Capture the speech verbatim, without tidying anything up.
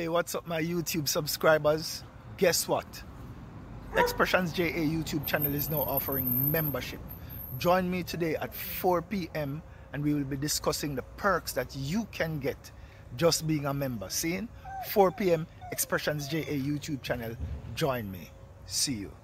what's up my YouTube subscribers? Guess what? Xpressionz Ja YouTube channel is now offering membership. Join me today at four p m and we will be discussing the perks that you can get just being a member. Seeing? four p m Xpressionz Ja YouTube channel. Join me. See you.